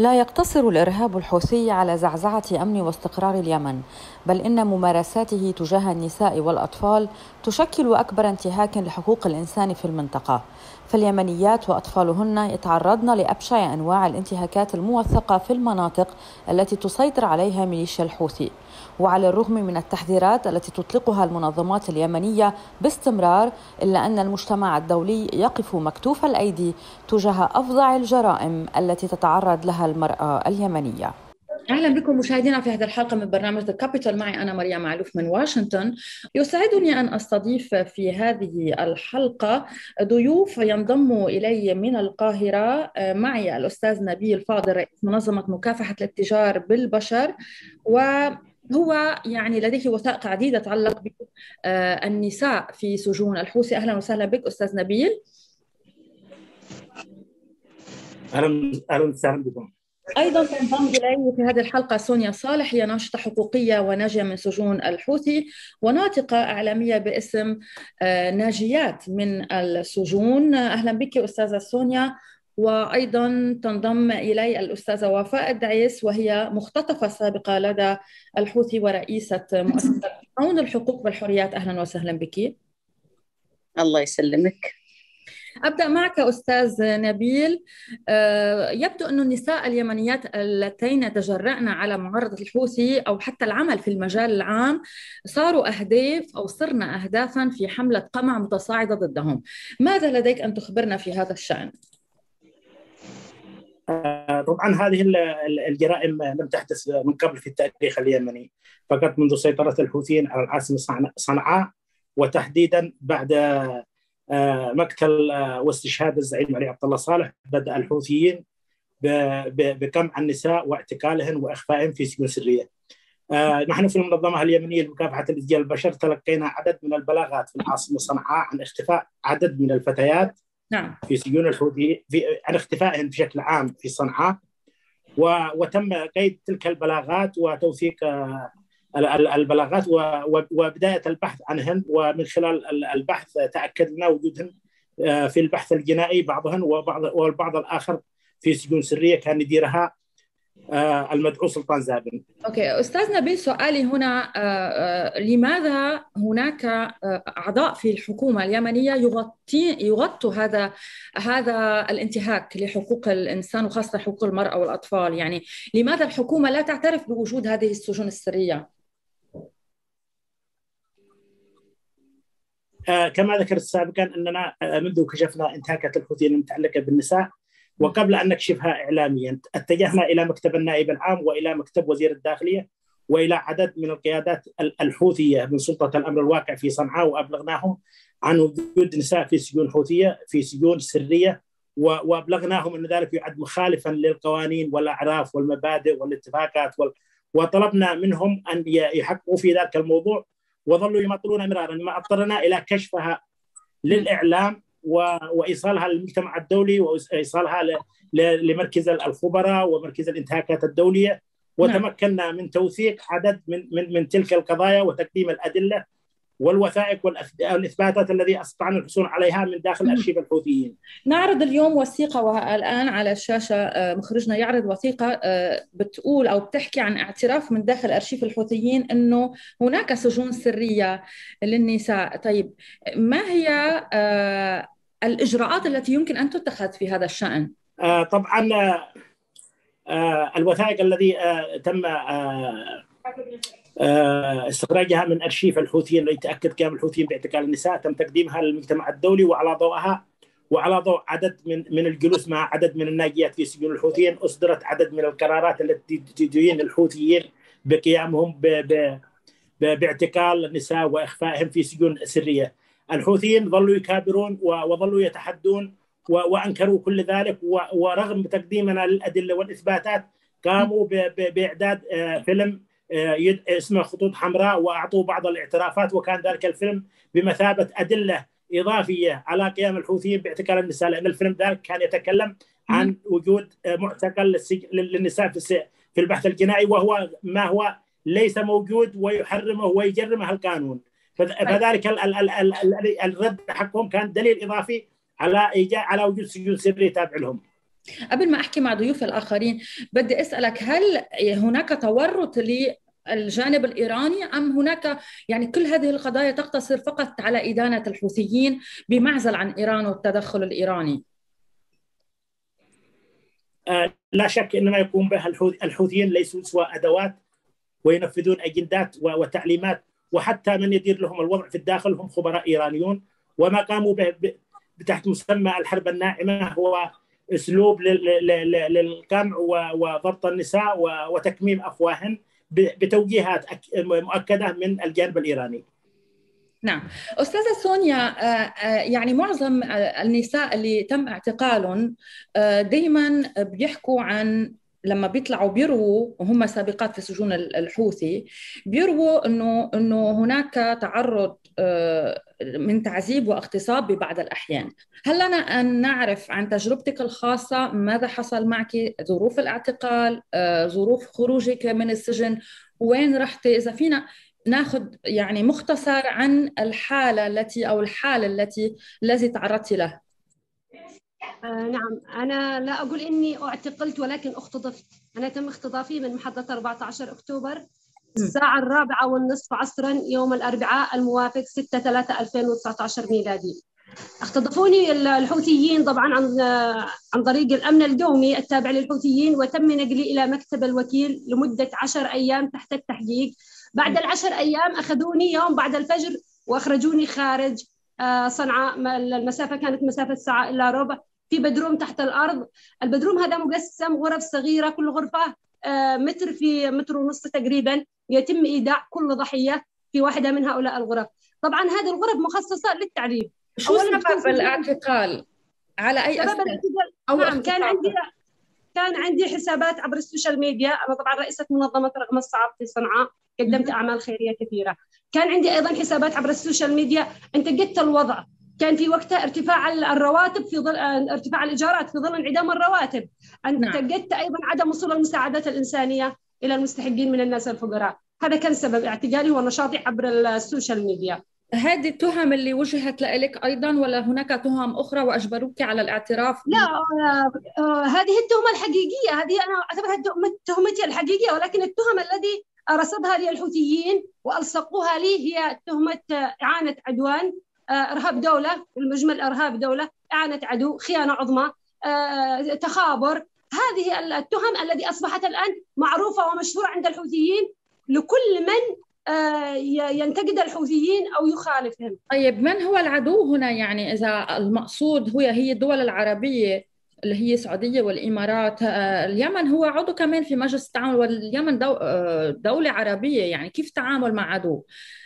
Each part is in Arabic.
لا يقتصر الإرهاب الحوثي على زعزعة أمن واستقرار اليمن، بل إن ممارساته تجاه النساء والأطفال تشكل أكبر انتهاك لحقوق الإنسان في المنطقة، فاليمنيات وأطفالهن يتعرضن لأبشع أنواع الانتهاكات الموثقة في المناطق التي تسيطر عليها ميليشيا الحوثي. وعلى الرغم من التحذيرات التي تطلقها المنظمات اليمنية باستمرار، إلا أن المجتمع الدولي يقف مكتوف الأيدي تجاه أفظع الجرائم التي تتعرض لها المرأة اليمنية. أهلا بكم مشاهدينا في هذه الحلقة من برنامج ذا كابيتال. معي أنا مريم معلوف من واشنطن. يسعدني أن أستضيف في هذه الحلقة ضيوف ينضموا إلي من القاهرة. معي الأستاذ نبيل فاضل رئيس منظمة مكافحة الاتجار بالبشر، وهو لديه وثائق عديدة تتعلق بالنساء في سجون الحوثي. أهلا وسهلا بك أستاذ نبيل. أهلا وسهلا بكم. أيضا تنضم إلي في هذه الحلقة سونيا صالح، هي ناشطة حقوقية وناجية من سجون الحوثي وناطقة إعلامية باسم ناجيات من السجون. أهلا بك أستاذة سونيا. وأيضا تنضم إلي الأستاذة وفاء الدعيس، وهي مختطفة سابقة لدى الحوثي ورئيسة مؤسسة حون الحقوق والحريات. أهلا وسهلا بك. الله يسلمك. أبدأ معك أستاذ نبيل. يبدو أن النساء اليمنيات اللتين تجرأن على معارضة الحوثي أو حتى العمل في المجال العام صاروا أهداف أو صرنا أهدافا في حملة قمع متصاعدة ضدهم. ماذا لديك أن تخبرنا في هذا الشأن؟ طبعا هذه الجرائم لم تحدث من قبل في التاريخ اليمني، فقط منذ سيطرة الحوثيين على العاصمة صنعاء، وتحديدا بعد مقتل واستشهاد الزعيم علي عبد الله صالح. بدأ الحوثيين بقمع النساء واعتقالهن واخفائهن في سجون سريه. نحن في المنظمه اليمنيه لمكافحه الاتجار بالبشر تلقينا عدد من البلاغات في العاصمه صنعاء عن اختفاء عدد من الفتيات في سجون الحوثي، عن اختفائهن بشكل عام في صنعاء، وتم قيد تلك البلاغات وتوثيق البلاغات وبداية البحث عنهن. ومن خلال البحث تأكدنا وجودهن في البحث الجنائي بعضهن، والبعض الآخر في سجون سرية كان يديرها المدعو سلطان زابن. أوكي أستاذ نبيل، سؤالي هنا لماذا هناك أعضاء في الحكومة اليمنية يغطوا هذا الانتهاك لحقوق الإنسان وخاصة حقوق المرأة والأطفال؟ لماذا الحكومة لا تعترف بوجود هذه السجون السرية؟ كما ذكرت سابقا أننا منذ كشفنا انتهاكات الحوثيين المتعلقة بالنساء، وقبل أن نكشفها إعلاميا اتجهنا إلى مكتب النائب العام وإلى مكتب وزير الداخلية وإلى عدد من القيادات الحوثية من سلطة الأمر الواقع في صنعاء، وأبلغناهم عن وجود نساء في سجون حوثية في سجون سرية، وأبلغناهم أن ذلك يعد مخالفا للقوانين والأعراف والمبادئ والاتفاقات وطلبنا منهم أن يحققوا في ذلك الموضوع، وظلوا يمطلون مرارا، ما اضطرنا إلى كشفها للإعلام وإيصالها للمجتمع الدولي وإيصالها لمركز الخبراء ومركز الانتهاكات الدولية، وتمكنا من توثيق عدد من تلك القضايا وتقديم الأدلة والوثائق والإثباتات الذي استطعنا الحصول عليها من داخل أرشيف الحوثيين. نعرض اليوم وثيقة، والآن على الشاشة مخرجنا يعرض وثيقة بتقول أو بتحكي عن اعتراف من داخل أرشيف الحوثيين أنه هناك سجون سرية للنساء. طيب، ما هي الإجراءات التي يمكن أن تتخذ في هذا الشأن؟ طبعا الوثائق الذي تم استخراجها من أرشيف الحوثيين ليتأكد قيام الحوثيين باعتقال النساء تم تقديمها للمجتمع الدولي، وعلى ضوءها وعلى ضوء عدد من الجلوس مع عدد من الناجيات في سجون الحوثيين أصدرت عدد من القرارات التي تدين الحوثيين بقيامهم باعتقال النساء وإخفائهم في سجون سرية. الحوثيين ظلوا يكابرون وظلوا يتحدون وأنكروا كل ذلك، ورغم تقديمنا للأدلة والإثباتات قاموا بإعداد فيلم اسمه خطوط حمراء وأعطوا بعض الاعترافات، وكان ذلك الفيلم بمثابة أدلة إضافية على قيام الحوثيين باعتقال النساء، لأن الفيلم ذلك كان يتكلم عن وجود معتقل للنساء في البحث الجنائي، وهو ما هو ليس موجود ويحرمه ويجرمه القانون. فذلك الرد حقهم كان دليل إضافي على وجود سجون سرية تابع لهم. قبل ما أحكي مع ضيوف الآخرين بدي أسألك، هل هناك تورط للجانب الإيراني أم هناك يعني كل هذه القضايا تقتصر فقط على إدانة الحوثيين بمعزل عن إيران والتدخل الإيراني؟ لا شك إنما يقوم بها الحوثيين ليسوا سوى أدوات، وينفذون أجندات وتعليمات، وحتى من يدير لهم الوضع في الداخل هم خبراء إيرانيون. وما قاموا به تحت مسمى الحرب الناعمة هو أسلوب للقمع وضبط النساء وتكميم أفواهن بتوجيهات مؤكدة من الجانب الإيراني. نعم أستاذة سونيا، يعني معظم النساء اللي تم اعتقالهم دايما بيحكوا عن لما بيطلعوا بيرووا، وهم سابقات في سجون الحوثي، بيرووا انه هناك تعرض من تعذيب واغتصاب ببعض الاحيان. هل لنا ان نعرف عن تجربتك الخاصه ماذا حصل معك؟ ظروف الاعتقال، ظروف خروجك من السجن، وين رحتي؟ اذا فينا ناخذ يعني مختصر عن الحاله التي تعرضت له. نعم، أنا لا أقول إني اعتقلت ولكن اختطفت. أنا تم اختطافي من محطة 14 أكتوبر الساعة 4:30 عصرا يوم الأربعاء الموافق 6/3/2019 ميلادي. اختطفوني الحوثيين طبعا عن طريق الأمن القومي التابع للحوثيين، وتم نقلي إلى مكتب الوكيل لمدة 10 أيام تحت التحقيق. بعد ال10 أيام أخذوني يوم بعد الفجر وأخرجوني خارج صنعاء. المسافة كانت مسافة ساعة إلا ربع، في بدروم تحت الأرض. البدروم هذا مقسم غرف صغيرة، كل غرفة متر في متر ونص تقريبا. يتم إيداع كل ضحية في واحدة من هؤلاء الغرف. طبعا هذه الغرف مخصصة للتعذيب. شو سبب الاعتقال؟ على أي أساس؟ نعم، كان عندي حسابات عبر السوشيال ميديا. أنا طبعا رئيسة منظمة رغم الصعب في صنعاء، قدمت أعمال خيرية كثيرة. كان عندي أيضا حسابات عبر السوشيال ميديا. انتقدت الوضع، كان في وقتها ارتفاع الرواتب في ظل ارتفاع الإيجارات في ظل انعدام الرواتب. انتقدت أيضا عدم وصول المساعدات الإنسانية إلى المستحقين من الناس الفقراء. هذا كان سبب اعتقالي ونشاطي عبر السوشيال ميديا. هذه التهم اللي وجهت لك أيضا ولا هناك تهم أخرى وأجبروك على الاعتراف؟ لا، هذه التهمة الحقيقية، هذه أنا أعتبرها تهمتي الحقيقية، ولكن التهم الذي رصدها لي الحوثيين وألصقوها لي هي تهمة إعانة عدوان، إرهاب دولة، بالمجمل إرهاب دولة، إعانة عدو، خيانة عظمى، تخابر. هذه التهم التي أصبحت الآن معروفة ومشهورة عند الحوثيين لكل من ينتقد الحوثيين أو يخالفهم. طيب من هو العدو هنا؟ يعني إذا المقصود هي الدول العربية اللي هي السعودية والإمارات، اليمن هو عضو كمان في مجلس التعاون، واليمن دولة عربية، يعني كيف تعامل مع عدو؟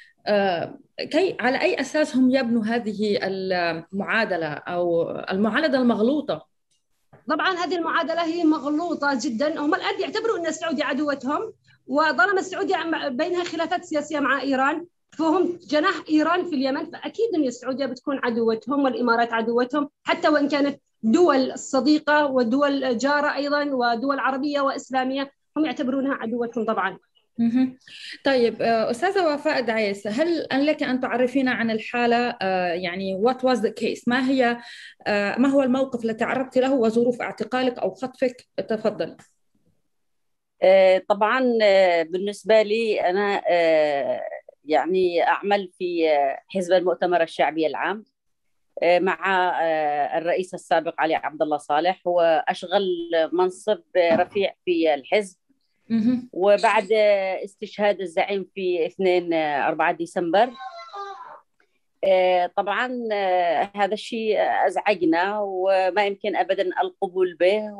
على أي أساس هم يبنوا هذه المعادلة أو المعادلة المغلوطة؟ طبعا هذه المعادلة هي مغلوطة جدا. هم الآن يعتبروا أن السعودية عدوتهم، وطالما السعودية بينها خلافات سياسية مع إيران فهم جناح إيران في اليمن، فأكيد أن السعودية بتكون عدوتهم والإمارات عدوتهم، حتى وإن كانت دول صديقة ودول جارة أيضا ودول عربية وإسلامية، هم يعتبرونها عدوتهم طبعا. طيب أستاذة وفاء دعيس، هل لك أن تعرفينا عن الحالة؟ يعني what was the case؟ ما هو الموقف الذي تعرضت له وظروف اعتقالك أو خطفك؟ تفضل. طبعا بالنسبة لي أنا يعني أعمل في حزب المؤتمر الشعبي العام مع الرئيس السابق علي عبد الله صالح، وأشغل منصب رفيع في الحزب. وبعد استشهاد الزعيم في 2/4 ديسمبر طبعا هذا الشيء أزعجنا وما يمكن أبدا القبول به،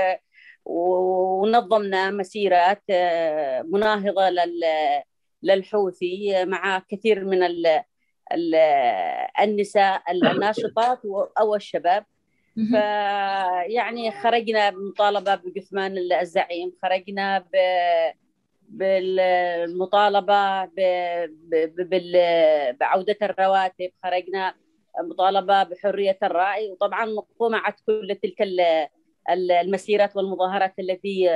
ونظمنا مسيرات مناهضة للحوثي مع كثير من النساء الناشطات أو الشباب. فيعني خرجنا بمطالبة بجثمان الزعيم، خرجنا بالمطالبة بعودة الرواتب، خرجنا مطالبة بحرية الرأي، وطبعا قمعت كل تلك المسيرات والمظاهرات الذي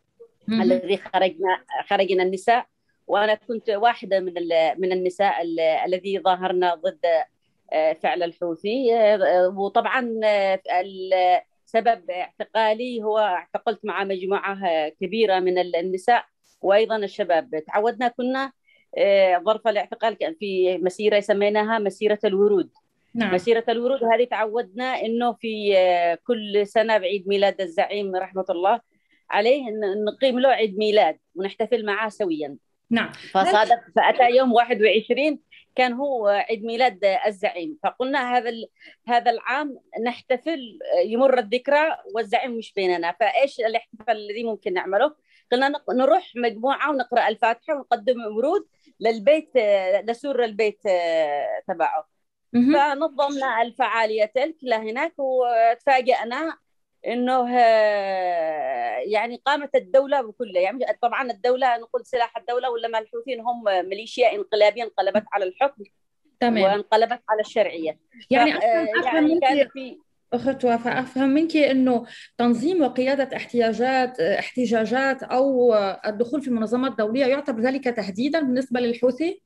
خرجنا النساء. وأنا كنت واحدة من النساء الذي ظاهرنا ضد فعل الحوثي. وطبعا سبب اعتقالي هو اعتقلت مع مجموعة كبيرة من النساء وأيضا الشباب. تعودنا كنا ظرف الاعتقال كان في مسيرة سميناها مسيرة الورود. نعم. مسيرة الورود هذه تعودنا إنه في كل سنة بعيد ميلاد الزعيم رحمة الله عليه نقيم له عيد ميلاد ونحتفل معه سويا. نعم. فصادف فأتى يوم 21 كان هو عيد ميلاد الزعيم، فقلنا هذا العام نحتفل يمر الذكرى والزعيم مش بيننا، فإيش الاحتفال الذي ممكن نعمله؟ قلنا نروح مجموعة ونقرأ الفاتحة ونقدم ورود للبيت لسور البيت تبعه. فنظمنا الفعالية كلها هناك وتفاجأنا إنه يعني قامت الدولة بكلها، يعني طبعا الدولة نقول سلاح الدولة ولا الحوثيين هم ميليشيا انقلابية انقلبت على الحكم. تمام. وانقلبت على الشرعية. يعني كان في أخت وفاء أفهم منك إنه تنظيم وقيادة احتجاجات أو الدخول في منظمات دولية يعتبر ذلك تهديدا بالنسبة للحوثي؟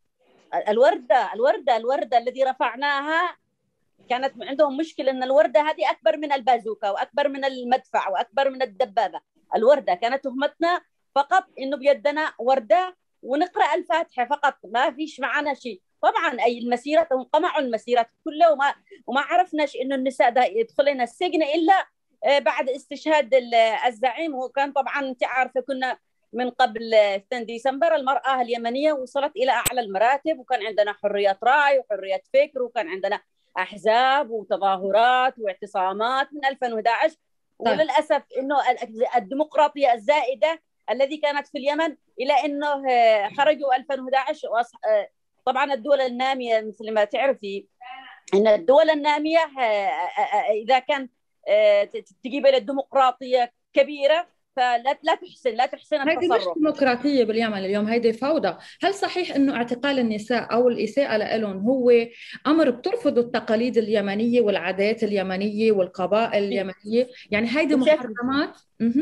الوردة الذي رفعناها كانت عندهم مشكلة أن الوردة هذه أكبر من البازوكا وأكبر من المدفع وأكبر من الدبابة. الوردة كانت تهمتنا فقط إنه بيدنا وردة ونقرأ الفاتحة فقط، ما فيش معنا شيء. طبعا أي المسيرات انقمعوا المسيرات كلها وما عرفناش إنه النساء ده يدخلين السجن إلا بعد استشهاد الزعيم. وكان طبعا أنت عارفة كنا من قبل 2 ديسمبر المرأة اليمنية وصلت إلى أعلى المراتب، وكان عندنا حرية رأي وحرية فكر، وكان عندنا أحزاب وتظاهرات واعتصامات من 2011. وللأسف إنه الديمقراطية الزائدة الذي كانت في اليمن إلى إنه خرجوا 2011. طبعا الدول النامية مثل ما تعرفي إن الدول النامية إذا كان تجيب إلى الديمقراطية كبيرة فلا تحسن التصرف. هذه مش ديمقراطية باليمن اليوم، هيدي فوضى. هل صحيح إنه اعتقال النساء أو الإساءة لهم هو أمر بترفض التقاليد اليمنية والعادات اليمنية والقبائل اليمنية؟ يعني هيدي محرمات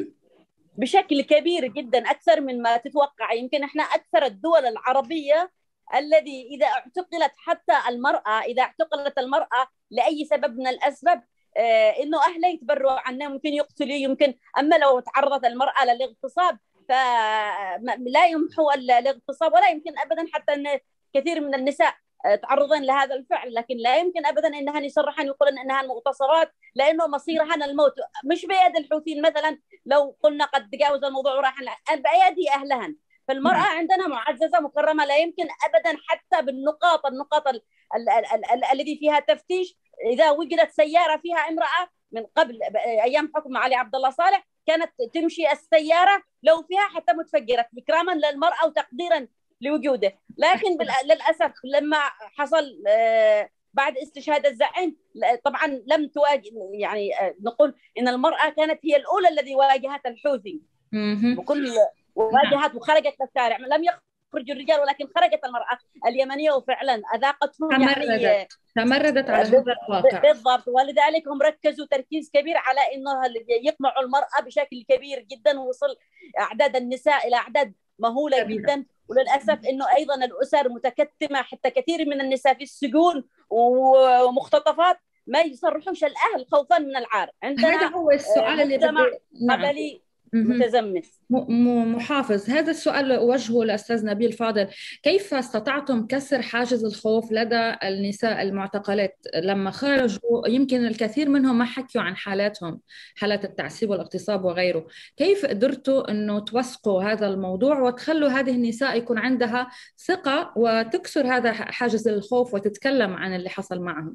بشكل كبير جدا أكثر من ما تتوقع. يمكن إحنا أكثر الدول العربية الذي إذا اعتقلت حتى المرأة، إذا اعتقلت المرأة لأي سبب من الأسباب إنه أهله يتبروا عنه، ممكن يقتلوا يمكن. أما لو تعرضت المرأة للاغتصاب فلا يمحو الاغتصاب، ولا يمكن أبدا حتى أن كثير من النساء تعرضن لهذا الفعل، لكن لا يمكن أبدا أنها يصرحن يقولن أنها مغتصبات لأنه مصيرهن الموت. مش بيد الحوثيين مثلا لو قلنا قد تجاوز الموضوع وراح بأيدي أهلهن. فالمرأة عندنا معززة مكرمة، لا يمكن أبدا حتى بالنقاط الذي فيها تفتيش. إذا وجدت سيارة فيها امرأة من قبل أيام حكم علي عبد الله صالح كانت تمشي السيارة لو فيها حتى متفجرة إكراما للمرأة وتقديرا لوجوده. لكن للأسف لما حصل بعد استشهاد الزعيم طبعا لم تواجه، يعني نقول إن المرأة كانت هي الأولى الذي واجهت الحوثي بكل واجهت وخرجت للشارع. لم يخرج الرجال ولكن خرجت المرأة اليمنية وفعلا أذاقتهم تمردت على هذا الواقع بالضبط. ولذلك هم ركزوا تركيز كبير على إنه يقمعوا المرأة بشكل كبير جدا، ووصل أعداد النساء إلى أعداد مهولة جدا. وللأسف إنه أيضا الأسر متكتمة، حتى كثير من النساء في السجون ومختطفات ما يصرحوش الأهل خوفا من العار. عندنا هذا هو السؤال اللي قبلي متزمت محافظ. هذا السؤال وجهه لأستاذ نبيل فاضل: كيف استطعتم كسر حاجز الخوف لدى النساء المعتقلات لما خرجوا؟ يمكن الكثير منهم ما حكوا عن حالاتهم، حالات التعذيب والاغتصاب وغيره. كيف قدرتوا أنه توثقوا هذا الموضوع وتخلوا هذه النساء يكون عندها ثقة وتكسر هذا حاجز الخوف وتتكلم عن اللي حصل معهم؟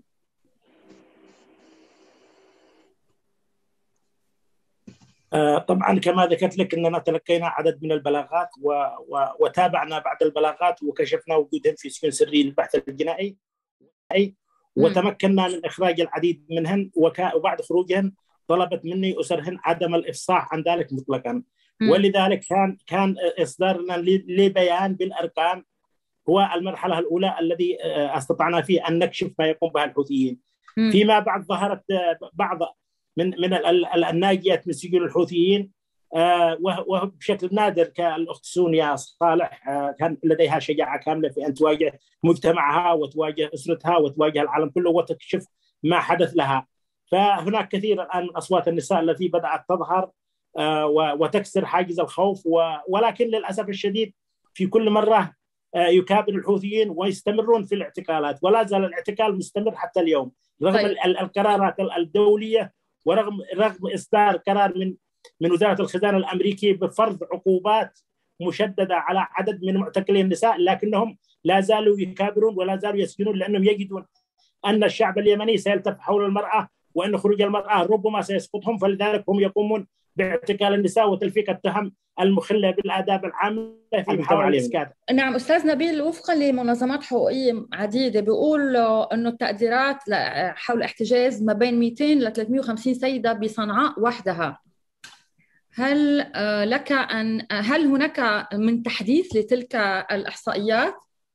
طبعا كما ذكرت لك أننا تلقينا عدد من البلاغات وتابعنا بعض البلاغات وكشفنا وجودهم في سجن سري للبحث الجنائي، وتمكنا من إخراج العديد منهن. وبعد خروجهن طلبت مني أسرهن عدم الإفصاح عن ذلك مطلقا. ولذلك كان إصدارنا لبيان بالأرقام هو المرحلة الأولى الذي استطعنا فيه أن نكشف ما يقوم بها الحوثيين. فيما بعد ظهرت بعض من الناجيات من سجون الحوثيين، وبشكل نادر كالأخت سونيا صالح كان لديها شجاعة كاملة في أن تواجه مجتمعها وتواجه أسرتها وتواجه العالم كله وتكشف ما حدث لها. فهناك كثير الآن من أصوات النساء التي بدأت تظهر وتكسر حاجز الخوف، ولكن للأسف الشديد في كل مرة يكابر الحوثيين ويستمرون في الاعتقالات، ولا زال الاعتقال مستمر حتى اليوم رغم القرارات الدولية، ورغم إصدار قرار من وزارة الخزانة الأمريكي بفرض عقوبات مشددة على عدد من معتقلي النساء، لكنهم لا زالوا يكابرون ولا زالوا يسجنون، لأنهم يجدون أن الشعب اليمني سيلتف حول المرأة وأن خروج المرأة ربما سيسقطهم، فلذلك هم يقومون باعتقال النساء وتلفيق التهم المخلة بالآداب العامة في محاولة إسكات. نعم أستاذ نبيل، وفقا لمنظمات حقوقية عديدة بيقول أنه التقديرات حول احتجاز ما بين 200 ل 350 سيدة بصنعاء وحدها. هل هناك من تحديث لتلك الإحصائيات؟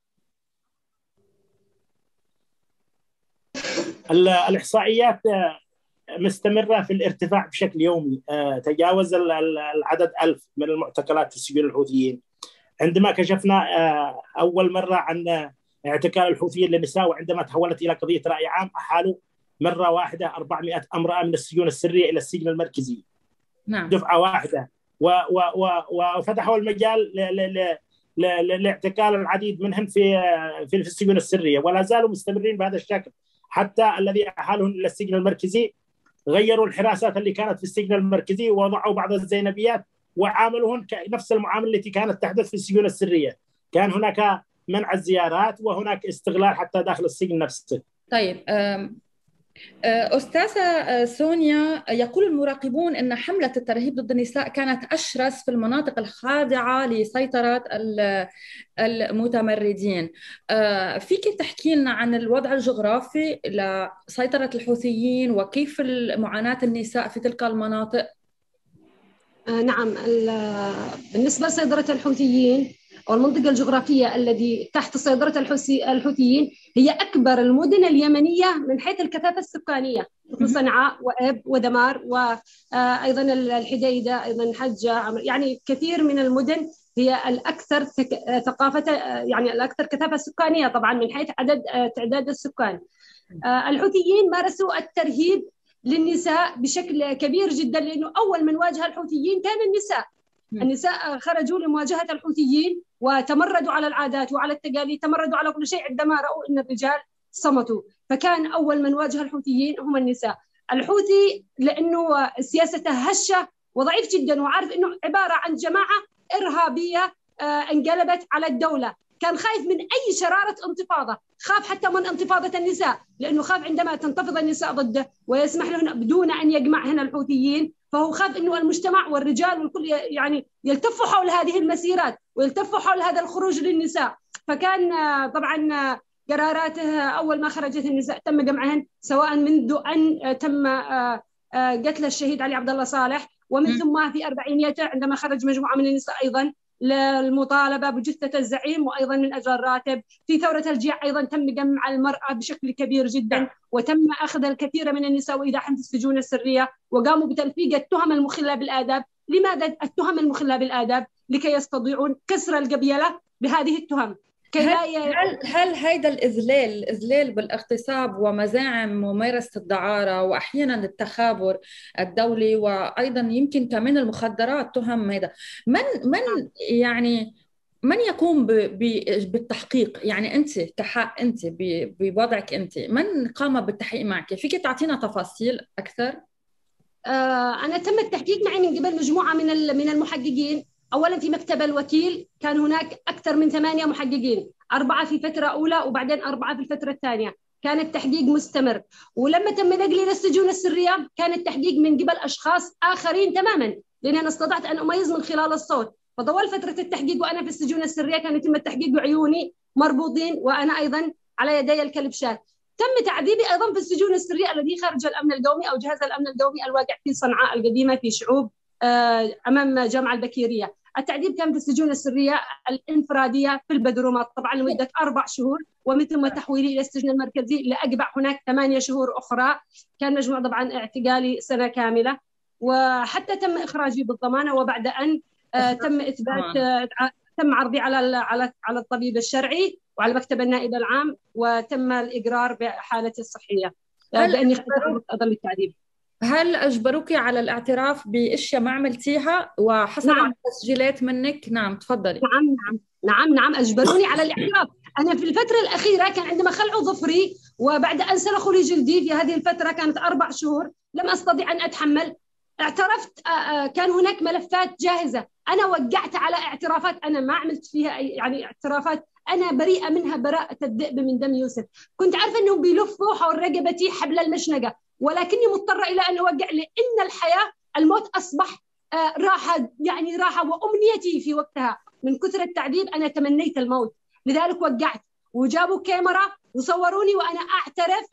الإحصائيات مستمرة في الارتفاع بشكل يومي، تجاوز العدد 1000 من المعتقلات في السجون الحوثيين. عندما كشفنا أول مرة عن اعتقال الحوثيين للنساء، وعندما تحولت إلى قضية رأي عام، أحالوا مرة واحدة 400 امرأة من السجون السرية إلى السجن المركزي. نعم. دفعة واحدة، وفتحوا المجال لاعتقال العديد منهم في السجون السرية، ولا زالوا مستمرين بهذا الشكل. حتى الذي أحالهم إلى السجن المركزي غيروا الحراسات اللي كانت في السجن المركزي ووضعوا بعض الزينبيات وعاملوهن نفس المعاملة التي كانت تحدث في السجون السرية. كان هناك منع الزيارات وهناك استغلال حتى داخل السجن نفسه. طيب أستاذة سونيا، يقول المراقبون أن حملة الترهيب ضد النساء كانت أشرس في المناطق الخاضعة لسيطرة المتمردين. فيك تحكي لنا عن الوضع الجغرافي لسيطرة الحوثيين وكيف معاناة النساء في تلك المناطق؟ نعم، بالنسبة لسيطرة الحوثيين أو المنطقة الجغرافية التي تحت سيطرة الحوثيين هي أكبر المدن اليمنية من حيث الكثافة السكانية، مثل صنعاء وإب ودمار، وأيضا الحديدة، أيضا حجة، يعني كثير من المدن هي الأكثر ثقافة، يعني الأكثر كثافة سكانية طبعا من حيث تعداد السكان. الحوثيين مارسوا الترهيب للنساء بشكل كبير جدا، لأنه أول من واجه الحوثيين كان النساء. النساء خرجوا لمواجهة الحوثيين وتمردوا على العادات وعلى التقاليد، تمردوا على كل شيء عندما رأوا أن الرجال صمتوا، فكان أول من واجه الحوثيين هم النساء. الحوثي لأنه سياسته هشة وضعيف جدا، وعارف أنه عبارة عن جماعة إرهابية انقلبت على الدولة، كان خايف من أي شرارة انتفاضة، خاف حتى من انتفاضة النساء، لأنه خاف عندما تنتفض النساء ضده ويسمح لهن بدون أن يجمعهن الحوثيين، فهو خاف أنه المجتمع والرجال والكل يعني يلتفوا حول هذه المسيرات ويلتفوا حول هذا الخروج للنساء. فكان طبعا قراراته أول ما خرجت النساء تم جمعهن، سواء منذ أن تم قتل الشهيد علي عبد الله صالح، ومن ثم في أربعينياته عندما خرج مجموعة من النساء أيضا للمطالبة بجثة الزعيم وأيضا من أجل الراتب. في ثورة الجيع أيضا تم جمع المرأة بشكل كبير جدا، وتم أخذ الكثير من النساء وإيداعهم في السجون السرية، وقاموا بتلفيق التهم المخلة بالآداب. لماذا التهم المخلة بالآداب؟ لكي يستطيعون كسر القبيلة بهذه التهم. هل هيدا الإذلال بالاغتصاب ومزاعم ممارسة الدعارة وأحيانا التخابر الدولي وأيضا يمكن كمان المخدرات تهم هذا، من يقوم بالتحقيق؟ يعني أنت كحق، أنت بوضعك أنت، من قام بالتحقيق معك؟ فيك تعطينا تفاصيل أكثر؟ أنا تم التحقيق معي من قبل مجموعة من المحققين. أولاً في مكتب الوكيل كان هناك أكثر من 8 محققين، 4 في فترة أولى وبعدين 4 في الفترة الثانية. كان التحقيق مستمر، ولما تم نقلي إلى السجون السرية كان التحقيق من قبل أشخاص آخرين تماماً، لأن أنا استطعت أن أميز من خلال الصوت. فطوال فترة التحقيق وأنا في السجون السرية كان يتم التحقيق بعيوني مربوطين، وأنا أيضاً على يدي الكلبشات. تم تعذيبي أيضاً في السجون السرية الذي خارج الأمن القومي أو جهاز الأمن القومي الواقع في صنعاء القديمة في شعوب أمام جامعة البكيرية. التعذيب كان في السجون السرية الانفرادية في البدرومات طبعا لمدة 4 شهور، ومن ثم تحويلي إلى السجن المركزي لأقبع هناك 8 شهور أخرى. كان مجموع طبعا اعتقالي سنة كاملة، وحتى تم إخراجي بالضمانة، وبعد أن تم إثبات تم عرضي على الطبيب الشرعي وعلى مكتب النائب العام، وتم الإقرار بحالتي الصحية. باني اضل التعذيب. هل اجبروك على الاعتراف باشياء ما عملتيها وحصلوا نعم. على تسجيلات منك؟ نعم تفضلي. نعم اجبروني على الاعتراف. انا في الفتره الاخيره كان عندما خلعوا ظفري وبعد ان سلخوا لي جلدي، في هذه الفتره كانت 4 شهور لم استطيع ان اتحمل. اعترفت، كان هناك ملفات جاهزه، انا وقعت على اعترافات انا ما عملت فيها يعني اعترافات انا بريئه منها براءه الذئب من دم يوسف. كنت عارفه انهم بيلفوا حول رقبتي حبل المشنقه، ولكني مضطره الى ان اوقع، لان الحياه الموت اصبح راحه، يعني راحه، وامنيتي في وقتها من كثر التعذيب انا تمنيت الموت، لذلك وقعت. وجابوا كاميرا وصوروني وانا اعترف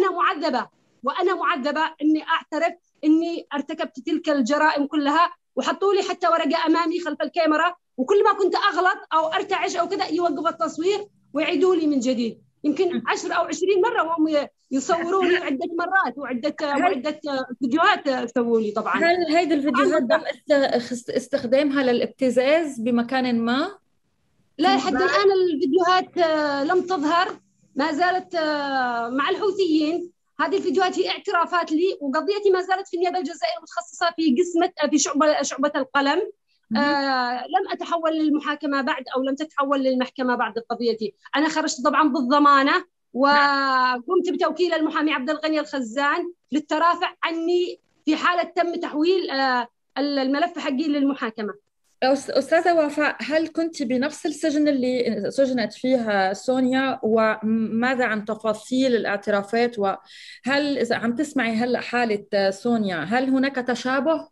وانا معذبه اني اعترف اني ارتكبت تلك الجرائم كلها، وحطوا لي حتى ورقه امامي خلف الكاميرا، وكل ما كنت اغلط او ارتعش او كذا يوقف التصوير ويعيدوا لي من جديد. يمكن 10 أو 20 مرة وهم يصوروني عدة مرات، وعدة فيديوهات سووا لي. طبعا هل هيدي الفيديوهات تم استخدامها للابتزاز بمكان ما؟ لا، لحد الآن الفيديوهات لم تظهر، ما زالت مع الحوثيين. هذه الفيديوهات هي اعترافات لي، وقضيتي ما زالت في النيابة الجزائرية المتخصصة في قسمة في شعبة القلم. لم أتحول للمحاكمة بعد، أو لم تتحول للمحكمة بعد قضيتي. أنا خرجت طبعا بالضمانة، وقمت بتوكيل المحامي عبد الغني الخزان للترافع عني في حالة تم تحويل الملف حقي للمحاكمة. أستاذة وفاء، هل كنت بنفس السجن اللي سجنت فيها سونيا؟ وماذا عن تفاصيل الاعترافات؟ وهل إذا عم تسمعي هلأ حالة سونيا، هل هناك تشابه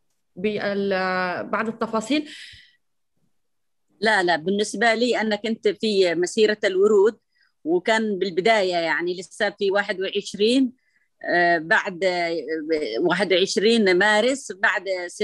بعض التفاصيل؟ لا، بالنسبة لي أنا كنت في مسيرة الورود، وكان بالبداية يعني لسه في 21 بعد 21 مارس، بعد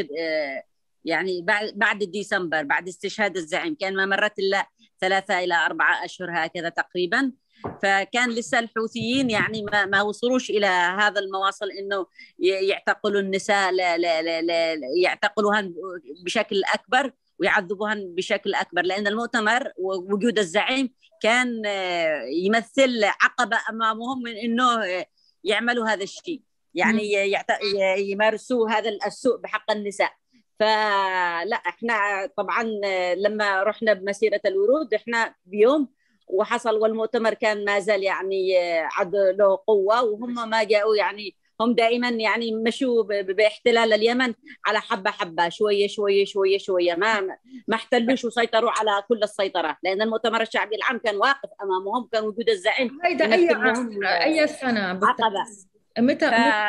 يعني بعد ديسمبر، بعد استشهاد الزعيم، كان ما مرت إلا 3 إلى 4 أشهر هكذا تقريبا. فكان لسه الحوثيين يعني ما وصلوش إلى هذا المواصل إنه يعتقلوا النساء، لا يعتقلوهن بشكل أكبر ويعذبوهن بشكل أكبر، لأن المؤتمر ووجود الزعيم كان يمثل عقبة أمامهم من إنه يعملوا هذا الشيء، يعني يمارسوا هذا السوء بحق النساء. فلا احنا طبعا لما رحنا بمسيرة الورود احنا بيوم وحصل، والمؤتمر كان ما زال يعني عد له قوة، وهم ما جاءوا، يعني هم دائما يعني مشوا باحتلال اليمن على حبة حبة، شوية شوية شوية شوية، ما احتلوش وسيطروا على كل السيطرة، لأن المؤتمر الشعبي العام كان واقف أمامهم، كان وجود الزعيم. هيدا أي سنة عقبة؟ متى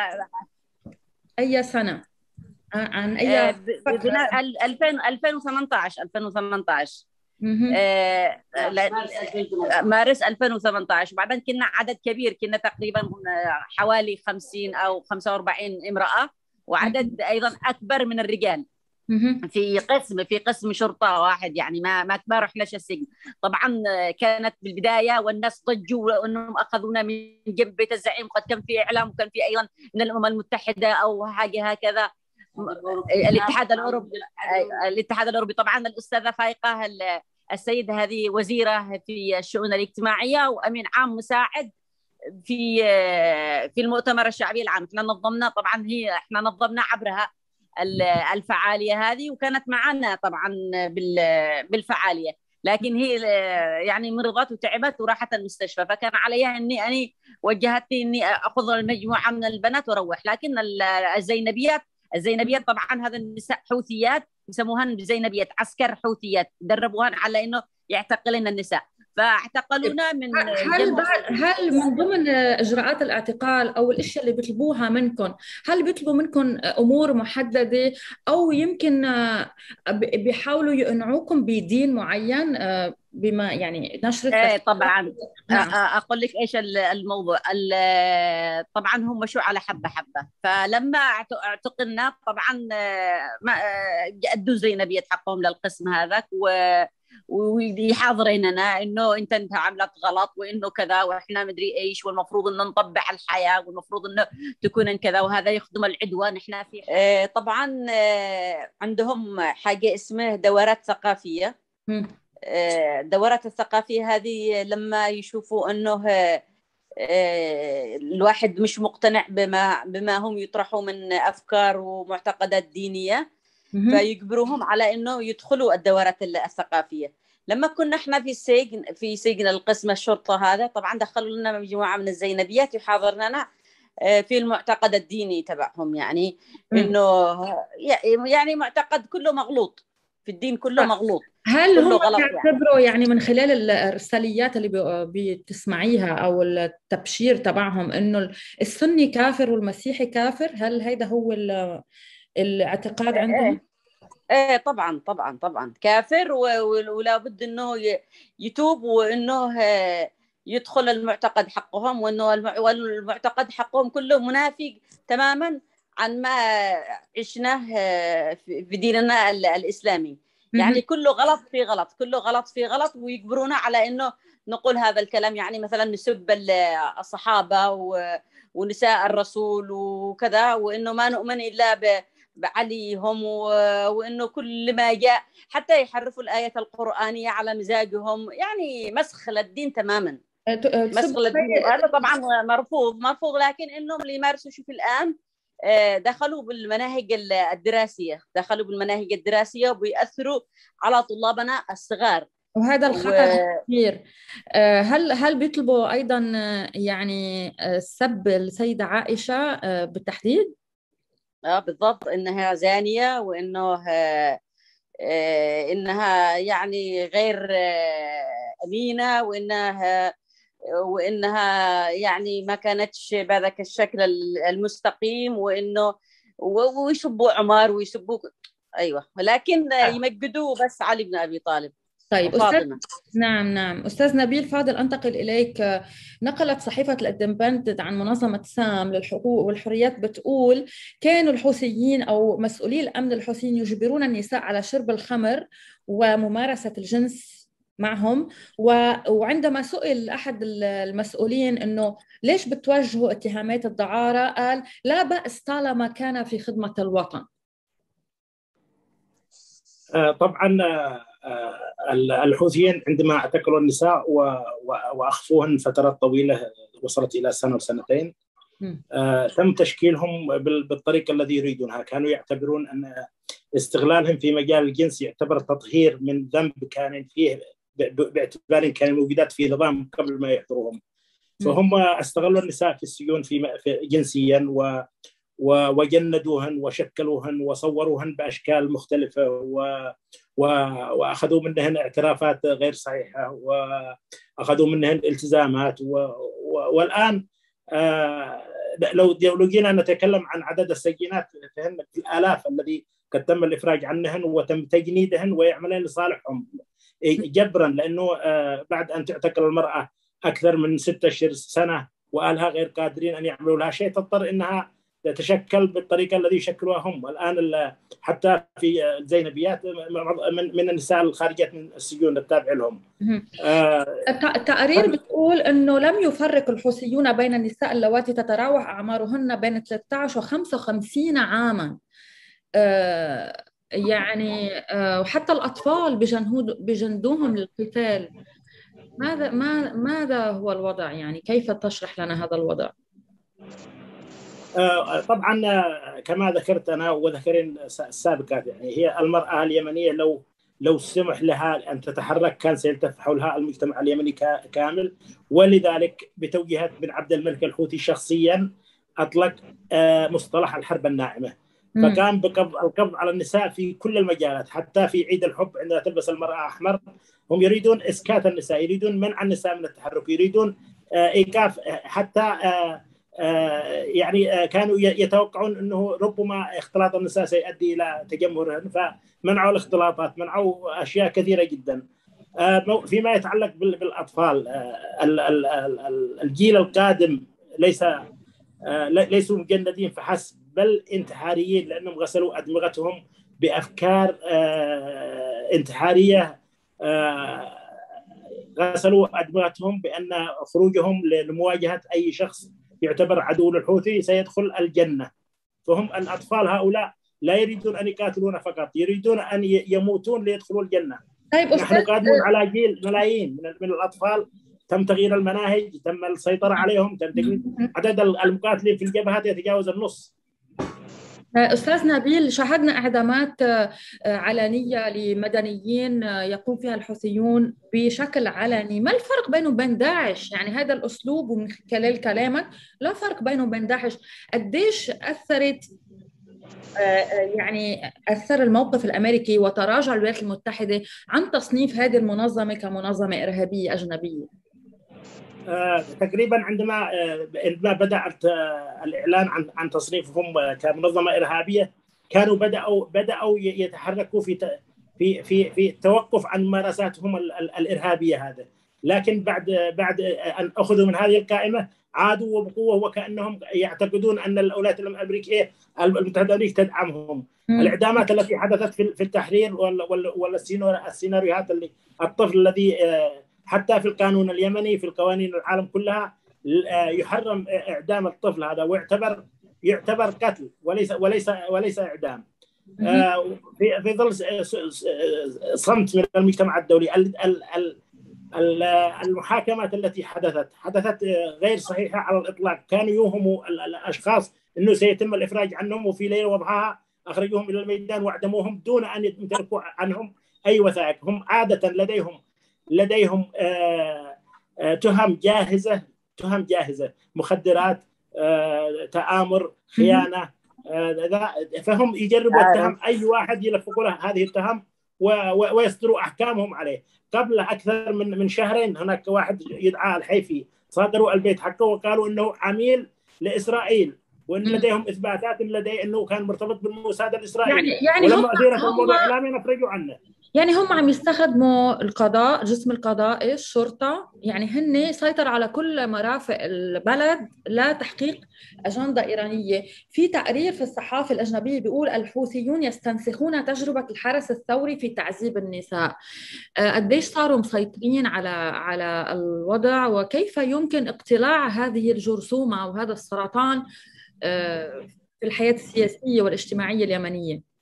أي سنة؟ عن أي 2018 مارس 2018. وبعدين كنا عدد كبير، كنا تقريبا حوالي 50 أو 45 امرأة، وعدد أيضا أكبر من الرجال في قسم شرطة واحد، يعني ما رحناش السجن. طبعا كانت بالبداية والناس ضجوا أنهم أخذونا من جنب بيت الزعيم، قد كان في إعلام وكان في أيضا من الأمم المتحدة أو حاجة هكذا، الاتحاد الأوروبي. طبعا الأستاذة فايقة السيدة هذه وزيرة في الشؤون الاجتماعية وأمين عام مساعد في المؤتمر الشعبي العام. احنا نظمنا عبرها الفعالية هذه، وكانت معنا طبعا بالفعالية، لكن هي يعني مرضت وتعبت وراحت المستشفى، فكان عليها اني وجهتني اني اخذ المجموعة من البنات واروح. لكن الزينبيات طبعا هذا النساء حوثيات، يسموهن بزينبيات، عسكر حوثيات، دربوهن على انه يعتقلن النساء، فاعتقلونا من هل من ضمن اجراءات الاعتقال او الاشياء اللي بيطلبوها منكم، هل بيطلبوا منكم امور محدده، او يمكن بيحاولوا يقنعوكم بدين معين بما يعني نشر طبعا اقول لك ايش الموضوع. طبعا هم مشوا على حبه حبه، فلما اعتقلنا طبعا ادوا زينبية حقهم للقسم هذاك، ويحاضريننا انه انت عملت غلط وانه كذا واحنا مدري ايش، والمفروض انه نطبع الحياه، والمفروض انه تكون كذا، وهذا يخدم العدوان. احنا في طبعا عندهم حاجه اسمها دورات ثقافيه. دورات الثقافيه هذه لما يشوفوا انه الواحد مش مقتنع بما هم يطرحوا من أفكار ومعتقدات دينية، فيجبروهم على إنه يدخلوا الدورات الثقافية. لما كنا احنا في سجن القسم الشرطة هذا، طبعا دخلوا لنا مجموعة من الزينبيات يحاضرنا في المعتقد الديني تبعهم، يعني إنه يعني معتقد كله مغلوط في الدين، كله مغلوط، هل كله هم غلط بيعتبروا يعني من خلال الإرساليات اللي بتسمعيها أو التبشير تبعهم إنه السني كافر والمسيحي كافر؟ هل هيدا هو الاعتقاد عندهم؟ ايه طبعا طبعا طبعا كافر، ولا بد انه يتوب، وانه يدخل المعتقد حقهم، وانه المعتقد حقهم كله منافي تماما عن ما عشناه في ديننا الاسلامي. يعني كله غلط في غلط، كله غلط في غلط، ويجبرونا على انه نقول هذا الكلام. يعني مثلا نسب الصحابه ونساء الرسول وكذا، وانه ما نؤمن الا بعليهم، وانه كل ما جاء حتى يحرفوا الايه القرانيه على مزاجهم، يعني مسخ للدين تماما، مسخ للدين. وهذا طبعا مرفوض، لكن انهم اللي يمارسوا شوف الان دخلوا بالمناهج الدراسيه وبيأثروا على طلابنا الصغار، وهذا الخطر كثير. هل بيطلبوا ايضا يعني سب السيده عائشه بالتحديد؟ بالضبط، انها زانيه، وانه انها يعني غير امينه، وانها يعني ما كانتش بهذاك الشكل المستقيم، وانه ويسبوا عمر ويسبوا ايوه، ولكن يمجدوا بس علي بن ابي طالب. طيب نعم أستاذ نبيل فاضل، أنتقل إليك. نقلت صحيفة الإندبندنت عن منظمة سام للحقوق والحريات بتقول كانوا الحوثيين أو مسؤولي الأمن الحوثيين يجبرون النساء على شرب الخمر وممارسة الجنس معهم، وعندما سئل أحد المسؤولين أنه ليش بتوجهوا اتهامات الدعارة، قال لا بأس طالما كان في خدمة الوطن. طبعا الحوثيين عندما اعتقلوا النساء واخفوهن فترات طويله وصلت الى سنه وسنتين، تم تشكيلهم بالطريقه الذي يريدونها. كانوا يعتبرون ان استغلالهم في مجال الجنس يعتبر تطهير من ذنب كان فيه، باعتبار كانوا موجودات في نظام قبل ما يحضروهم. فهم استغلوا النساء في السجون في جنسيا، وجندوهن وشكلوهن وصوروهن بأشكال مختلفة، وأخذوا منهن اعترافات غير صحيحة، وأخذوا منهن التزامات. والآن لو جينا نتكلم عن عدد السجينات فهن في الآلاف الذي قد تم الإفراج عنهن وتم تجنيدهن ويعملن لصالحهم جبرا، لأنه بعد أن تعتقل المرأة أكثر من 6 سنة وأهلها غير قادرين أن يعملوا لها شيء، تضطر أنها تتشكل بالطريقة الذي يشكلوها هم. الآن حتى في الزينبيات من النساء الخارجات من السجون التابع لهم. التقارير بتقول أنه لم يفرق الحوثيون بين النساء اللواتي تتراوح أعمارهن بين 13 و 55 عاما، يعني وحتى الأطفال بجندوهم للقتال. ماذا هو الوضع؟ يعني كيف تشرح لنا هذا الوضع؟ طبعا كما ذكرت أنا وذكرين السابقات، يعني هي المرأة اليمنية لو سمح لها أن تتحرك كان سيلتف حولها المجتمع اليمني كامل. ولذلك بتوجيهات بن عبد الملك الحوثي شخصيا أطلق مصطلح الحرب الناعمة، فكان القبض على النساء في كل المجالات. حتى في عيد الحب عندما تلبس المرأة أحمر هم يريدون إسكات النساء، يريدون منع النساء من التحرك، يريدون إيقاف. حتى يعني كانوا يتوقعون أنه ربما اختلاط النساء سيؤدي إلى تجمهرهن، فمنعوا الاختلاطات، منعوا أشياء كثيرة جدا. فيما يتعلق بالأطفال، الجيل القادم ليسوا مجندين فحسب، بل انتحاريين، لأنهم غسلوا أدمغتهم بأفكار انتحارية. غسلوا أدمغتهم بأن خروجهم لمواجهة أي شخص يعتبر عدو للحوثي سيدخل الجنة. فهم الأطفال هؤلاء لا يريدون أن يقاتلون فقط، يريدون أن يموتون ليدخلوا الجنة. طيب نحن قادمون على جيل ملايين من الأطفال تم تغيير المناهج، تم السيطرة عليهم، تم تقليل عدد المقاتلين في الجبهات يتجاوز النص. أستاذ نبيل، شاهدنا إعدامات علنية لمدنيين يقوم فيها الحوثيون بشكل علني. ما الفرق بينه وبين داعش؟ يعني هذا الأسلوب، ومن خلال كلامك لا فرق بينه وبين داعش. قديش أثرت يعني أثر الموقف الأمريكي وتراجع الولايات المتحدة عن تصنيف هذه المنظمة كمنظمة إرهابية أجنبية؟ تقريبا عندما بدأت الإعلان عن تصنيفهم كمنظمة إرهابية، كانوا بدأوا يتحركوا في التوقف عن ممارساتهم الإرهابية هذا. لكن بعد أن أخذوا من هذه القائمة عادوا وبقوة، وكأنهم يعتقدون أن الولايات الأمريكية المتحدة الأمريكية تدعمهم. الإعدامات التي حدثت في التحرير والسيناريوهات اللي الطفل الذي حتى في القانون اليمني، في القوانين العالم كلها يحرم إعدام الطفل هذا، ويعتبر قتل وليس إعدام. في ظل صمت من المجتمع الدولي، المحاكمات التي حدثت غير صحيحة على الإطلاق. كانوا يوهموا الأشخاص أنه سيتم الإفراج عنهم، وفي ليلة وضحاها أخرجوهم إلى الميدان وأعدموهم دون أن يمتلكوا عنهم أي وثائق. هم عادة لديهم تهم جاهزة، مخدرات، تآمر، خيانة، فهم يجربوا التهم، أي واحد يلفقوا له هذه التهم ويصدروا أحكامهم عليه. قبل أكثر من شهرين هناك واحد يدعى الحيفي، صادروا البيت حقه وقالوا أنه عميل لإسرائيل، وأن لديهم إثباتات أنه كان مرتبط بالموساد الإسرائيلي، يعني ولما أثيرت الموضوع إعلاميا أخرجوا عنه. يعني هم عم يستخدموا القضاء، جسم القضائي، الشرطة، يعني هن سيطر على كل مرافق البلد لتحقيق أجندة إيرانية. في تقرير في الصحافة الأجنبية بيقول الحوثيون يستنسخون تجربة الحرس الثوري في تعذيب النساء. قديش صاروا مسيطرين على الوضع، وكيف يمكن اقتلاع هذه الجرثومة وهذا السرطان في الحياة السياسية والاجتماعية اليمنية؟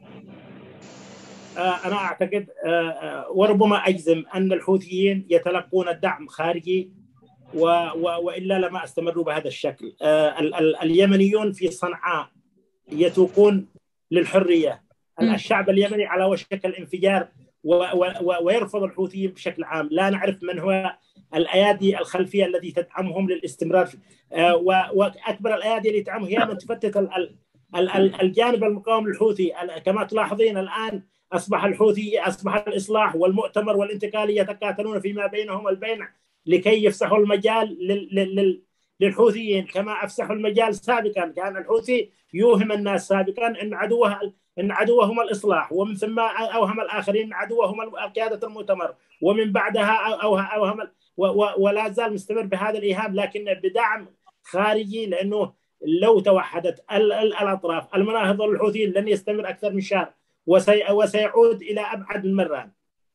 أنا أعتقد وربما أجزم أن الحوثيين يتلقون الدعم خارجي، وإلا لما استمروا بهذا الشكل. اليمنيون في صنعاء يتوقون للحرية. الشعب اليمني على وشك الانفجار، ويرفض الحوثيين بشكل عام. لا نعرف من هو الأيادي الخلفية التي تدعمهم للاستمرار، وأكبر الأيادي اللي تدعمهم هي من تفتت الجانب المقاوم للحوثي. كما تلاحظين الآن أصبح الإصلاح والمؤتمر والانتقالي يتقاتلون فيما بينهم البين لكي يفسحوا المجال للحوثيين، كما أفسحوا المجال سابقا. كان الحوثي يوهم الناس سابقا أن عدوهم الإصلاح، ومن ثم أوهم الآخرين أن عدوهم قيادة المؤتمر، ومن بعدها أوهم، ولا زال مستمر بهذا الإيهام، لكن بدعم خارجي. لأنه لو توحدت الأطراف المناهضة للحوثيين لن يستمر أكثر من شهر، وسيعود إلى أبعد المران.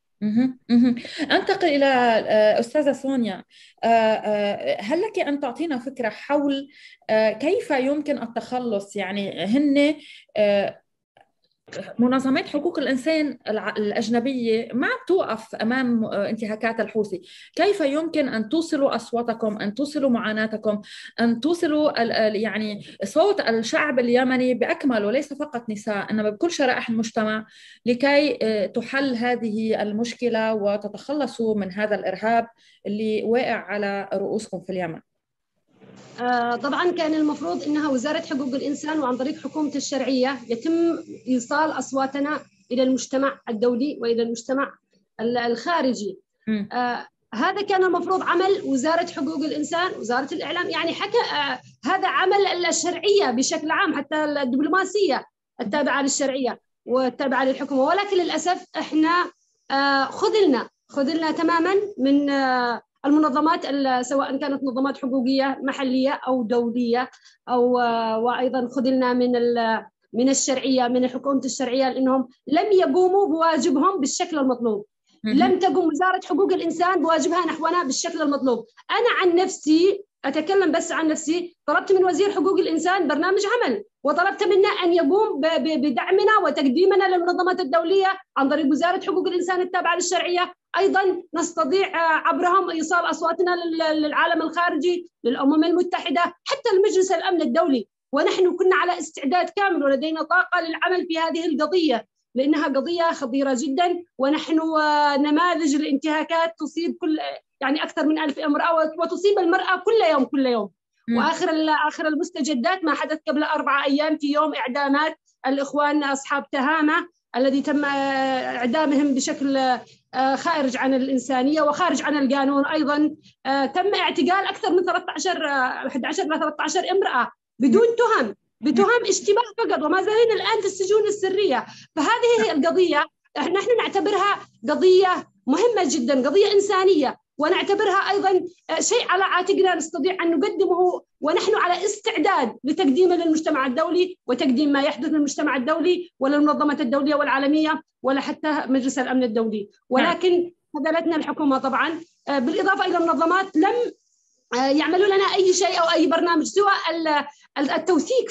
أنتقل إلى أستاذة سونيا. هل لك أن تعطينا فكرة حول كيف يمكن التخلص؟ يعني هن منظمات حقوق الإنسان الأجنبية ما توقف أمام انتهاكات الحوثي. كيف يمكن أن توصلوا أصواتكم، أن توصلوا معاناتكم، أن توصلوا يعني صوت الشعب اليمني بأكمل، وليس فقط نساء، إنما بكل شرائح المجتمع، لكي تحل هذه المشكلة وتتخلصوا من هذا الإرهاب اللي واقع على رؤوسكم في اليمن؟ طبعا كان المفروض انها وزاره حقوق الانسان وعن طريق حكومه الشرعيه يتم ايصال اصواتنا الى المجتمع الدولي والى المجتمع الخارجي. هذا كان المفروض عمل وزاره حقوق الانسان، وزاره الاعلام، يعني هذا عمل الشرعيه بشكل عام، حتى الدبلوماسيه التابعه للشرعيه والتابعه للحكومه. ولكن للاسف احنا خذلنا تماما من المنظمات، سواء كانت منظمات حقوقية محلية أو دولية، وأيضا خذلنا من الشرعية، من حكومة الشرعية، لأنهم لم يقوموا بواجبهم بالشكل المطلوب. لم تقوم وزارة حقوق الإنسان بواجبها نحونا بالشكل المطلوب. أنا عن نفسي أتكلم بس عن نفسي، طلبت من وزير حقوق الإنسان برنامج عمل، وطلبت منه أن يقوم بدعمنا وتقديمنا للمنظمات الدولية عن طريق وزارة حقوق الإنسان التابعة للشرعية. أيضا نستطيع عبرهم إيصال أصواتنا للعالم الخارجي، للأمم المتحدة، حتى المجلس الأمن الدولي. ونحن كنا على استعداد كامل ولدينا طاقة للعمل في هذه القضية، لأنها قضية خطيرة جدا. ونحن نماذج الانتهاكات تصيب يعني أكثر من 1000 امرأة، وتصيب المرأة كل يوم. وآخر المستجدات ما حدث قبل 4 أيام في يوم إعدامات الإخوان أصحاب تهامة الذي تم إعدامهم بشكل خارج عن الإنسانية وخارج عن القانون. أيضا تم اعتقال أكثر من 11 إلى 13 امرأة بدون بتهم اشتباه فقط، وما زالين الآن في السجون السرية. فهذه هي القضية، نحن نعتبرها قضية مهمة جدا، قضية إنسانية، ونعتبرها أيضا شيء على عاتقنا نستطيع أن نقدمه، ونحن على استعداد لتقديمه للمجتمع الدولي وتقديم ما يحدث للمجتمع الدولي وللمنظمات الدولية والعالمية ولا حتى مجلس الأمن الدولي. ولكن خذلتنا الحكومة طبعا، بالإضافة إلى المنظمات لم يعملوا لنا أي شيء أو أي برنامج سوى التوثيق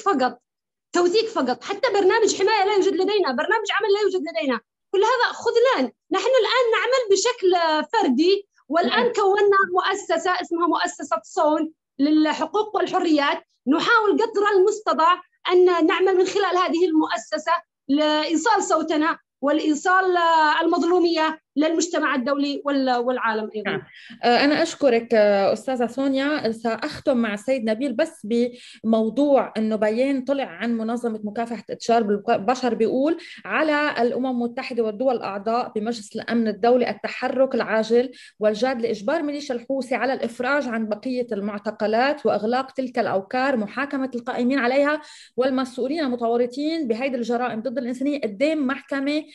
فقط. حتى برنامج حماية لا يوجد لدينا، برنامج عمل لا يوجد لدينا. كل هذا خذلان. نحن الآن نعمل بشكل فردي، والآن كونا مؤسسة اسمها مؤسسة صون للحقوق والحريات، نحاول قدر المستطاع أن نعمل من خلال هذه المؤسسة لإيصال صوتنا والإيصال المظلومية للمجتمع الدولي والعالم أيضا. أنا أشكرك أستاذة سونيا. سأختم مع السيد نبيل بس بموضوع أنه بيان طلع عن منظمة مكافحة انتشار البشر بيقول على الأمم المتحدة والدول الأعضاء بمجلس الأمن الدولي التحرك العاجل والجاد لإجبار ميليشيا الحوثي على الإفراج عن بقية المعتقلات وإغلاق تلك الأوكار، محاكمة القائمين عليها والمسؤولين المتورطين بهذه الجرائم ضد الإنسانية قدام محكمة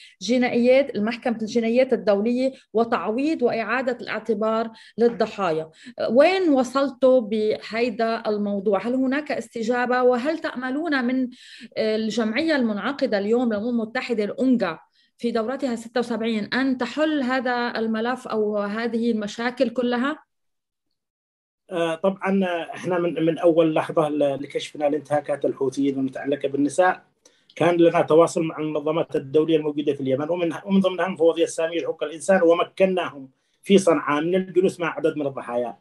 الجنايات الدولية، وتعويض وإعادة الاعتبار للضحايا. وين وصلتوا بهذا الموضوع؟ هل هناك استجابة؟ وهل تأملون من الجمعية المنعقدة اليوم للأمم المتحدة الأونجا في دورتها 76 أن تحل هذا الملف أو هذه المشاكل كلها؟ طبعا احنا من اول لحظه لكشفنا الانتهاكات الحوثيين المتعلقه بالنساء كان لنا تواصل مع المنظمات الدوليه الموجوده في اليمن، ومن ضمنها المفوضيه الساميه لحقوق الانسان، ومكناهم في صنعاء من الجلوس مع عدد من الضحايا.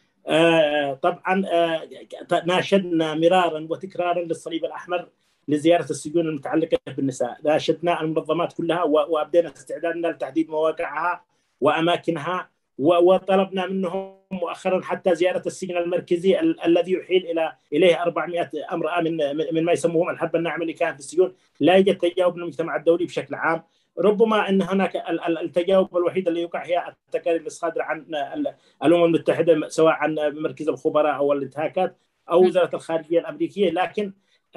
طبعا ناشدنا مرارا وتكرارا للصليب الاحمر لزياره السجون المتعلقه بالنساء، ناشدنا المنظمات كلها وابدينا استعدادنا لتحديد مواقعها واماكنها، وطلبنا منهم مؤخرا حتى زياره السجن المركزي الذي يحيل اليه 400 امراه من ما يسموهم الحرب الناعمه اللي كان في السجون. لا يوجد تجاوب من المجتمع الدولي بشكل عام. ربما ان هناك التجاوب الوحيد اللي يوقع هي التقارير الصادره عن الامم المتحده، سواء عن مركز الخبراء او الانتهاكات او وزاره الخارجيه الامريكيه. لكن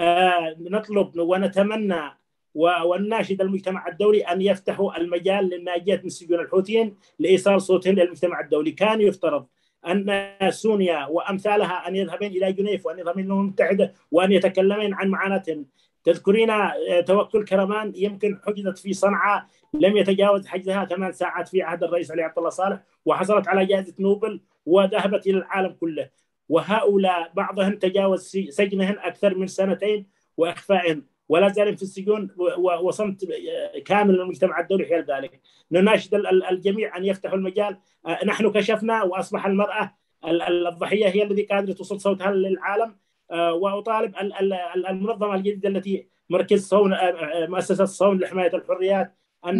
نطلب ونتمنى ونناشد المجتمع الدولي أن يفتحوا المجال للناجيات من سجون الحوثيين لإيصال صوتهم للمجتمع الدولي. كان يفترض أن سونيا وأمثالها أن يذهبين إلى جنيف وأن يذهبين للأمم المتحدة وأن يتكلمين عن معاناتهم. تذكرين توكل كرمان يمكن حجزت في صنعاء لم يتجاوز حجزها 8 ساعات في عهد الرئيس علي عبد الله صالح، وحصلت على جائزة نوبل وذهبت إلى العالم كله. وهؤلاء بعضهم تجاوز سجنهم أكثر من 2 سنين وإخفائهم، ولا زالوا في السجون، وصمت كامل للمجتمع الدولي حيال ذلك. نناشد الجميع أن يفتحوا المجال. نحن كشفنا وأصبح المرأة الضحية هي التي قادرة توصل صوتها للعالم. وأطالب المنظمة الجديدة التي مركز صون، مؤسسة صون لحماية الحريات،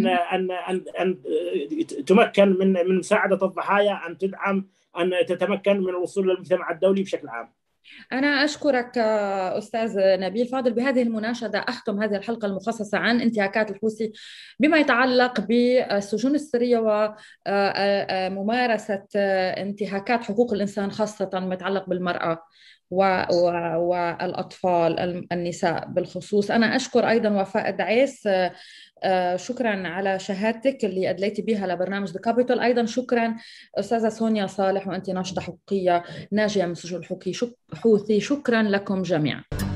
أن تمكن من مساعدة الضحايا، أن تدعم، أن تتمكن من الوصول للمجتمع الدولي بشكل عام. أنا أشكرك أستاذ نبيل فاضل. بهذه المناشدة أختم هذه الحلقة المخصصة عن انتهاكات الحوثي بما يتعلق بالسجون السرية وممارسة انتهاكات حقوق الإنسان، خاصة ما يتعلق بالمرأة والأطفال النساء بالخصوص. أنا أشكر أيضا وفاء دعيس، شكرا على شهادتك اللي أدليتي بها لبرنامج The Capital. أيضا شكرا أستاذة سونيا صالح، وأنت ناشطة حقوقية ناجية من سجون الحوثي. شكرا لكم جميعا.